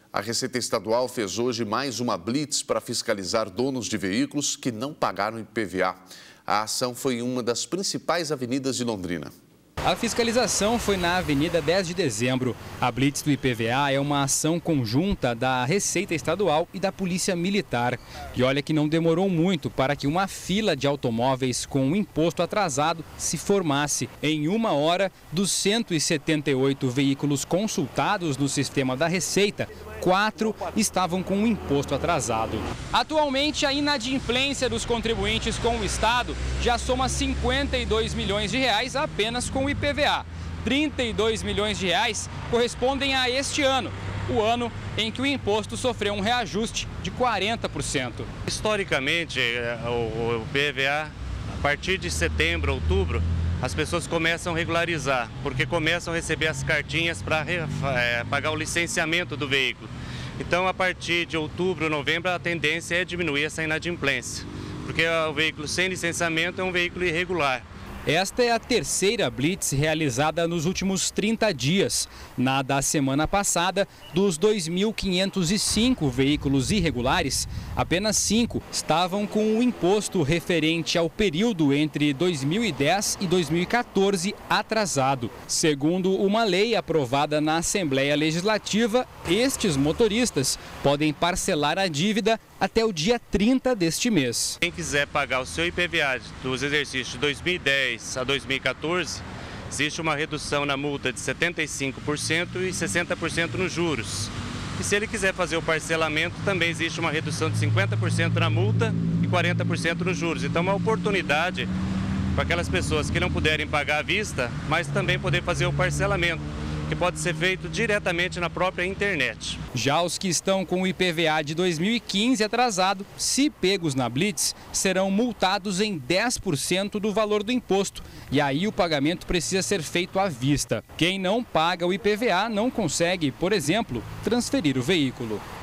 A Receita Estadual fez hoje mais uma blitz para fiscalizar donos de veículos que não pagaram IPVA. A ação foi em uma das principais avenidas de Londrina. A fiscalização foi na Avenida 10 de Dezembro. A blitz do IPVA é uma ação conjunta da Receita Estadual e da Polícia Militar. E olha que não demorou muito para que uma fila de automóveis com o imposto atrasado se formasse. Em 1 hora, dos 178 veículos consultados no sistema da Receita, 4 estavam com o imposto atrasado. Atualmente, a inadimplência dos contribuintes com o Estado já soma 52 milhões de reais apenas com o IPVA. 32 milhões de reais correspondem a este ano, o ano em que o imposto sofreu um reajuste de 40%. Historicamente, o IPVA, a partir de setembro, outubro, as pessoas começam a regularizar, porque começam a receber as cartinhas para pagar o licenciamento do veículo. Então, a partir de outubro, novembro, a tendência é diminuir essa inadimplência, porque o veículo sem licenciamento é um veículo irregular. Esta é a terceira blitz realizada nos últimos 30 dias. Na da semana passada, dos 2.505 veículos irregulares, apenas 5 estavam com o imposto referente ao período entre 2010 e 2014 atrasado. Segundo uma lei aprovada na Assembleia Legislativa, estes motoristas podem parcelar a dívida até o dia 30 deste mês. Quem quiser pagar o seu IPVA dos exercícios de 2010 a 2014, existe uma redução na multa de 75% e 60% nos juros. E se ele quiser fazer o parcelamento, também existe uma redução de 50% na multa e 40% nos juros. Então, é uma oportunidade para aquelas pessoas que não puderem pagar à vista, mas também poder fazer o parcelamento, que pode ser feito diretamente na própria internet. Já os que estão com o IPVA de 2015 atrasado, se pegos na blitz, serão multados em 10% do valor do imposto. E aí o pagamento precisa ser feito à vista. Quem não paga o IPVA não consegue, por exemplo, transferir o veículo.